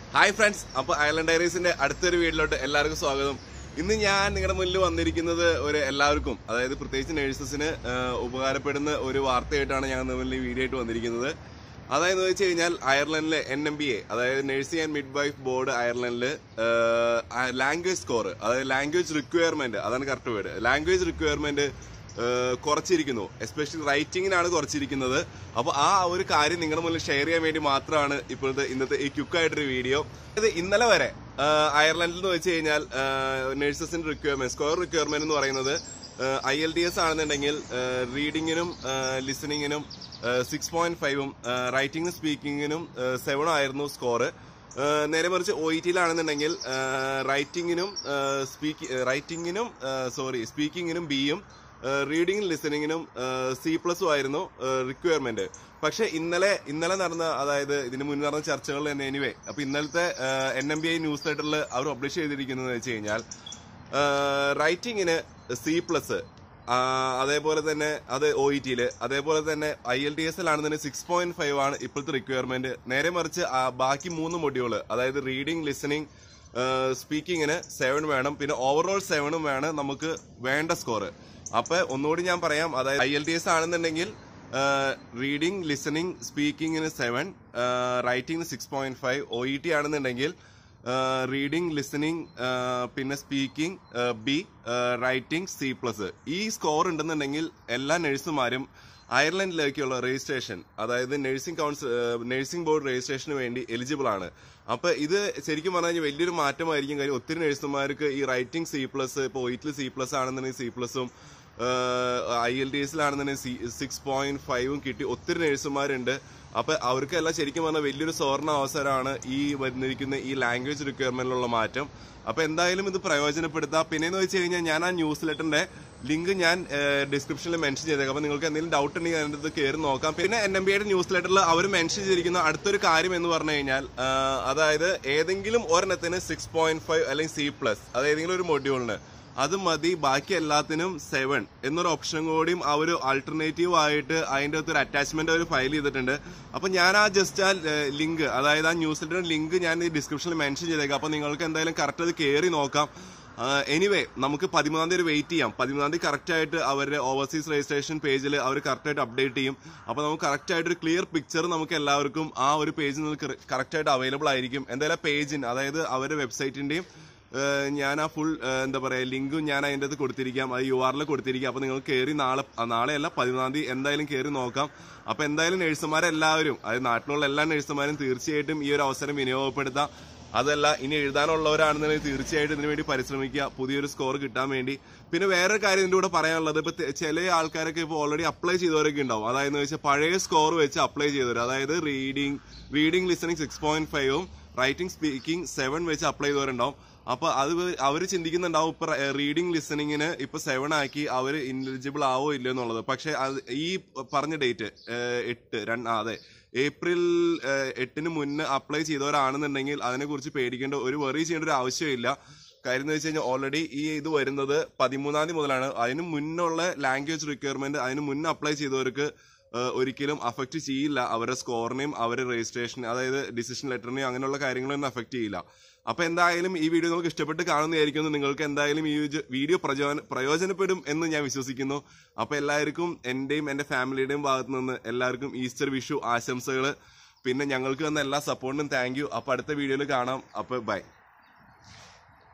Hi friends, അപ്പോൾ അയർലൻഡ് ഡയറീസിന്റെ അടുത്തൊരു വീഡിയോയിലോട്ട് എല്ലാവർക്കും സ്വാഗതം. ഇന്ന് ഞാൻ നിങ്ങളുടെ മുന്നിൽ വന്നിരിക്കുന്നത് എല്ലാവർക്കും, അതായത് പ്രത്യേകിച്ച് നഴ്സസിന് ഉപകാരപ്പെടുന്ന ഒരു വാർത്തയായിട്ടാണ് ഞാൻ മുന്നിൽ വീഡിയോ ആയിട്ട് വന്നിരിക്കുന്നത്. അതായത് വെച്ച് കഴിഞ്ഞാൽ അയർലൻഡിലെ NMBA, അതായത് nursing and midwife board അയർലൻഡില് ലാംഗ്വേജ് സ്കോർ, അതായത് ലാംഗ്വേജ് റിക്വയർമെന്റ്, അതാണ് കറക്റ്റ് വേർഡ്, ലാംഗ്വേജ് റിക്വയർമെന്റ് കുറച്ചിരിക്കുന്നു. എസ്പെഷ്യലി റൈറ്റിങ്ങിനാണ് കുറച്ചിരിക്കുന്നത്. അപ്പോൾ ആ ഒരു കാര്യം നിങ്ങളുടെ മുന്നിൽ ഷെയർ ചെയ്യാൻ വേണ്ടി മാത്രമാണ് ഇന്നത്തെ ഈ ക്വിക്കായിട്ടൊരു വീഡിയോ. ഇത് ഇന്നലെ വരെ അയർലൻഡിൽ എന്ന് വെച്ച് കഴിഞ്ഞാൽ നഴ്സസിന്റെ റിക്വയർമെന്റ്, സ്കോർ റിക്വയർമെന്റ് എന്ന് പറയുന്നത് IELTS ആണെന്നുണ്ടെങ്കിൽ റീഡിങ്ങിനും ലിസണിങ്ങിനും 6.5ഉം റൈറ്റിംഗും സ്പീക്കിങ്ങിനും 7 ആയിരുന്നു സ്കോർ. നേരെ മറിച്ച് OET-ലാണെന്നുണ്ടെങ്കിൽ സ്പീക്കിങ്ങിനും Bയും റീഡിംഗും ലിസണിങ്ങിനും C+ ആയിരുന്നു റിക്വയർമെന്റ്. പക്ഷെ ഇന്നലെ നടന്ന, അതായത് ഇതിന് മുന്നേ നടന്ന ചർച്ചകളിൽ തന്നെ എനിവേ, അപ്പൊ ഇന്നലത്തെ NMBA ന്യൂസ് ലെറ്ററിൽ അവർ പബ്ലിഷ് ചെയ്തിരിക്കുന്നത് വെച്ച് കഴിഞ്ഞാൽ റൈറ്റിങ്ങിന് C+, അതേപോലെ തന്നെ അത് OET-ല്, അതേപോലെ തന്നെ IELTS-ലാണെന്നുണ്ടെങ്കിൽ 6.5 ആണ് ഇപ്പോഴത്തെ റിക്വയർമെന്റ്. നേരെ മറിച്ച് ബാക്കി 3 മൊഡ്യൂള്, അതായത് റീഡിംഗ്, ലിസണിങ്, സ്പീക്കിങ്ങിന് 7 വേണം, പിന്നെ ഓവറോൾ 7ഉം വേണം നമുക്ക് വേണ്ട സ്കോർ. അപ്പൊ ഒന്നുകൂടി ഞാൻ പറയാം, അതായത് IELTS ആണെന്നുണ്ടെങ്കിൽ റീഡിംഗ്, ലിസണിങ്, സ്പീക്കിങ്ങിന് 7, റൈറ്റിംഗ് 6.5, OET ആണെന്നുണ്ടെങ്കിൽ റീഡിംഗ്, ലിസണിങ്, പിന്നെ സ്പീക്കിംഗ് B, റൈറ്റിംഗ് C+. ഈ സ്കോർ ഉണ്ടെന്നുണ്ടെങ്കിൽ എല്ലാ നഴ്സുമാരും അയർലൻഡിലേക്കുള്ള രജിസ്ട്രേഷൻ, അതായത് നഴ്സിംഗ് ബോർഡ് രജിസ്ട്രേഷന് വേണ്ടി എലിജിബിൾ ആണ്. അപ്പൊ ഇത് ശരിക്കും പറഞ്ഞു വലിയൊരു മാറ്റമായിരിക്കും. കാര്യം ഒത്തിരി നഴ്സുമാർക്ക് ഈ റൈറ്റിംഗ് C+, ഇപ്പൊ OET-ൽ C+ ആണെന്നുണ്ടെങ്കിൽ C+ഉം IELTS-ലാണെന്നുണ്ടെങ്കിൽ 6.5ഉം കിട്ടി ഒത്തിരി നഴ്സുമാരുണ്ട്. അപ്പൊ അവർക്കെല്ലാം ശരിക്കും പറഞ്ഞാൽ വലിയൊരു സുവർണ അവസരമാണ് ഈ വന്നിരിക്കുന്ന ഈ ലാംഗ്വേജ് റിക്വയർമെന്റിലുള്ള മാറ്റം. അപ്പൊ എന്തായാലും ഇത് പ്രയോജനപ്പെടുത്താം. പിന്നെന്ന് വെച്ച് കഴിഞ്ഞാൽ ഞാൻ ആ ന്യൂസ് ലെറ്ററിന്റെ ലിങ്ക് ഞാൻ ഡിസ്ക്രിപ്ഷനിൽ മെൻഷൻ ചെയ്തേക്കാം. അപ്പൊ നിങ്ങൾക്ക് എന്തെങ്കിലും ഡൗട്ട് ഉണ്ടെങ്കിൽ അതിനകത്ത് കയറി നോക്കാം. പിന്നെ NMBA ന്യൂസ് ലെറ്ററിൽ അവർ മെൻഷൻ ചെയ്തിരിക്കുന്ന അടുത്തൊരു കാര്യം എന്ന് പറഞ്ഞു കഴിഞ്ഞാൽ, അതായത് ഏതെങ്കിലും ഒരെണ്ണത്തിന് 6.5 അല്ലെങ്കിൽ C+, അത് ഏതെങ്കിലും ഒരു മൊഡ്യൂളിന് അത് മതി, ബാക്കി എല്ലാത്തിനും 7 എന്നൊരു ഓപ്ഷൻ കൂടിയും അവർ ആൾട്ടർനേറ്റീവ് ആയിട്ട് അതിന്റെ അകത്ത് ഒരു അറ്റാച്ച്മെന്റ് അവർ ഫയൽ ചെയ്തിട്ടുണ്ട്. അപ്പൊ ഞാൻ ആ ലിങ്ക്, അതായത് ആ ന്യൂസ് ലെറ്ററിന്റെ ലിങ്ക് ഞാൻ ഈ ഡിസ്ക്രിപ്ഷനിൽ മെൻഷൻ ചെയ്തേക്കാം. അപ്പൊ നിങ്ങൾക്ക് എന്തായാലും കറക്റ്റ് അത് കയറി നോക്കാം. എനിവേ, നമുക്ക് 13-ാം തീയതി വെയിറ്റ് ചെയ്യാം. 13-ാം തീയതി കറക്റ്റ് ആയിട്ട് അവരുടെ ഓവർസീസ് രജിസ്ട്രേഷൻ പേജിൽ അവർ കറക്റ്റ് ആയിട്ട് അപ്ഡേറ്റ് ചെയ്യും. അപ്പൊ നമുക്ക് കറക്റ്റ് ആയിട്ട് ഒരു ക്ലിയർ പിക്ചർ നമുക്ക് എല്ലാവർക്കും ആ ഒരു പേജിൽ നിന്ന് കറക്റ്റ് ആയിട്ട് അവൈലബിൾ ആയിരിക്കും. എന്തായാലും പേജിന്, അതായത് അവരുടെ വെബ്സൈറ്റിന്റെയും ഞാൻ ആ ഫുൾ ലിങ്കും ഞാൻ അതിൻ്റെ അകത്ത് കൊടുത്തിരിക്കാം, അത് URL കൊടുത്തിരിക്കാം. അപ്പൊ നിങ്ങൾ കയറി നാളെയല്ല 13-ാം തീയതി എന്തായാലും കയറി നോക്കാം. അപ്പൊ എന്തായാലും നഴ്സുമാരെല്ലാവരും, അതായത് നാട്ടിലുള്ള എല്ലാ നഴ്സുമാരും തീർച്ചയായിട്ടും ഈ ഒരു അവസരം വിനിയോഗപ്പെടുത്താം. അതല്ല, ഇനി എഴുതാനുള്ളവരാണെന്നുണ്ടെങ്കിൽ തീർച്ചയായിട്ടും ഇതിനു വേണ്ടി പരിശ്രമിക്കുക, പുതിയൊരു സ്കോർ കിട്ടാൻ വേണ്ടി. പിന്നെ വേറൊരു കാര്യം ഇതിന്റെ കൂടെ പറയാനുള്ളത്, ഇപ്പൊ ചില ആൾക്കാരൊക്കെ ഇപ്പോൾ ഓൾറെഡി അപ്ലൈ ചെയ്തവരൊക്കെ ഉണ്ടാവും. അതായത് വെച്ചാൽ പഴയ സ്കോർ വെച്ച് അപ്ലൈ ചെയ്തവർ, അതായത് റീഡിംഗ് ലിസണിങ് 6.5ഉം റൈറ്റിംഗ്, സ്പീക്കിംഗ് 7 വെച്ച് അപ്ലൈ ചെയ്തവരുണ്ടാവും. അപ്പൊ അവർ ചിന്തിക്കുന്നുണ്ടാവും ഇപ്പൊ റീഡിംഗ്, ലിസണിങ്ങിന് ഇപ്പൊ 7 ആക്കി അവർ ഇൻഎലിജിബിൾ ആവോ ഇല്ലയോ എന്നുള്ളത്. പക്ഷെ ഈ പറഞ്ഞ ഡേറ്റ് ഏപ്രിൽ 8-ന് മുന്നേ അപ്ലൈ ചെയ്തവരാണെന്നുണ്ടെങ്കിൽ അതിനെക്കുറിച്ച് പേടിക്കേണ്ട, ഒരു വറി ചെയ്യേണ്ട ഒരു ആവശ്യമില്ല. കാര്യം എന്ന് വെച്ച് കഴിഞ്ഞാൽ ഓൾറെഡി ഈ ഇത് വരുന്നത് 13-ാം തീയതി മുതലാണ്. അതിന് മുന്നുള്ള ലാംഗ്വേജ് റിക്വയർമെന്റ് അതിന് മുന്നേ അപ്ലൈ ചെയ്തവർക്ക് ഒരിക്കലും അഫക്റ്റ് ചെയ്യില്ല. അവരുടെ സ്കോറിനെയും അവരുടെ രജിസ്ട്രേഷൻ, അതായത് ഡിസിഷൻ ലെറ്ററിനെയും അങ്ങനെയുള്ള കാര്യങ്ങളൊന്നും അഫക്റ്റ് ചെയ്യില്ല. അപ്പൊ എന്തായാലും ഈ വീഡിയോ നിങ്ങൾക്ക് ഇഷ്ടപ്പെട്ട് കാണുന്നതായിരിക്കും. നിങ്ങൾക്ക് എന്തായാലും ഈ വീഡിയോ പ്രയോജനപ്പെടും എന്ന് ഞാൻ വിശ്വസിക്കുന്നു. അപ്പൊ എല്ലാവർക്കും എന്റെയും എന്റെ ഫാമിലിയുടെയും ഭാഗത്തു നിന്ന് എല്ലാവർക്കും ഈസ്റ്റർ വിഷു ആശംസകൾ. പിന്നെ ഞങ്ങൾക്ക് തന്ന എല്ലാ സപ്പോർട്ടിനും താങ്ക് യു. അപ്പൊ അടുത്ത വീഡിയോയിൽ കാണാം. അപ്പൊ ബൈ.